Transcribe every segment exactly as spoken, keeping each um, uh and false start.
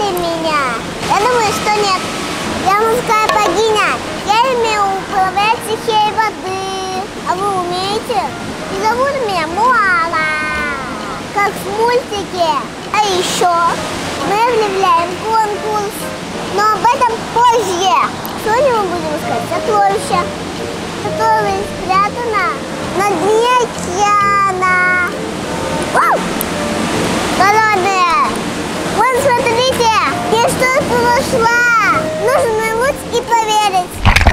ли меня? Я думаю, что нет. Я морская богиня. Я умею управлять стихией воды. А вы умеете? И зовут меня Моана. Как в мультике. А еще мы объявляем конкурс. Но об этом позже. Сегодня мы будем искать сокровища, которое спрятано на дне океана. Вау! Голодные! Вон, смотрите! Я что-то нашла! Нужно нырнуть и проверить.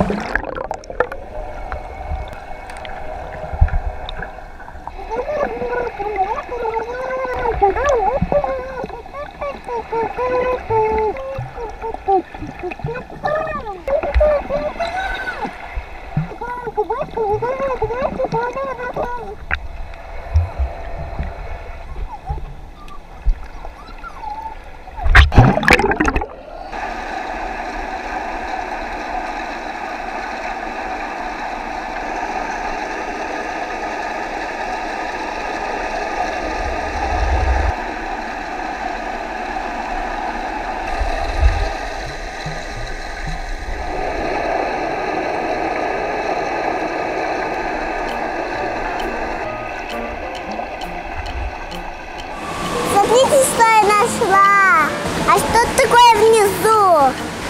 Смотрите, что я нашла. А что такое внизу?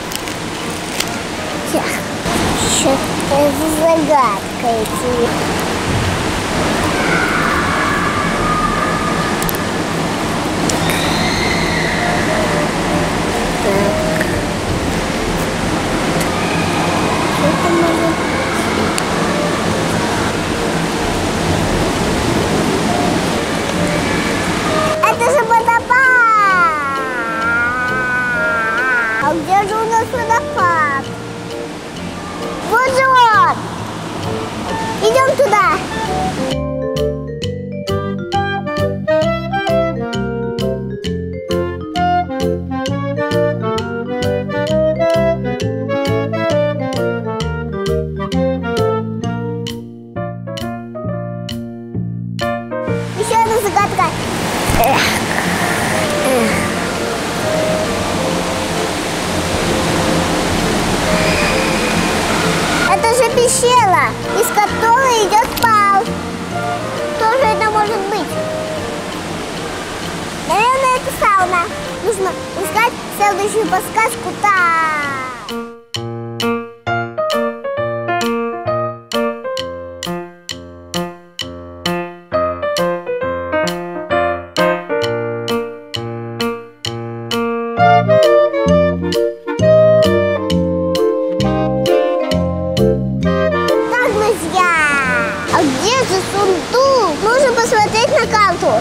Что это за загадка эти? А где же у нас водопад? Вот же он! Идем туда! Еще одна загадка. Эх. Эх. Это же пещера, из которой идет пал. Что же это может быть? Наверное, это сауна. Нужно искать следующую подсказку там. А где же сундук? Нужно посмотреть на карту.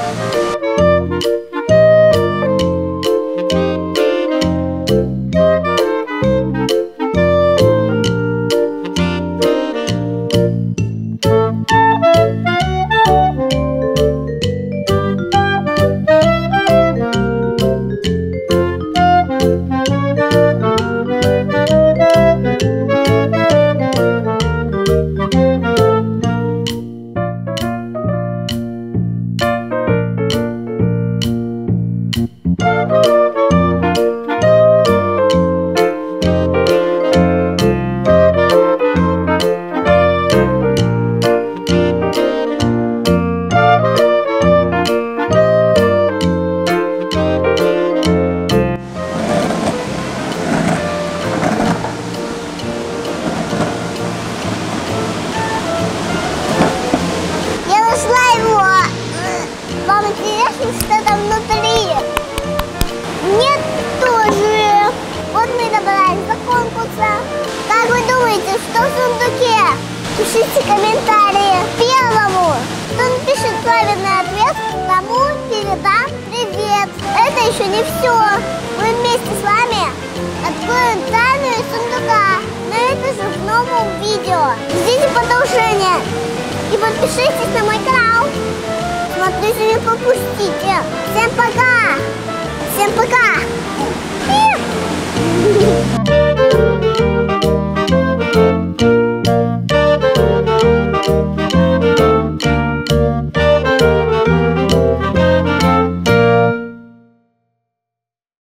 Что там внутри? Нет тоже. Вот мы добрались до конкурса. Как вы думаете, что в сундуке? Пишите комментарии. Первому, кто напишет правильный ответ, тому передам привет. Это еще не все. Мы вместе с вами откроем тайну из сундука. Но это же в новом видео. Ждите продолжения. И подпишитесь на мой канал. Смотрите, не пропустите. Всем пока! Всем пока!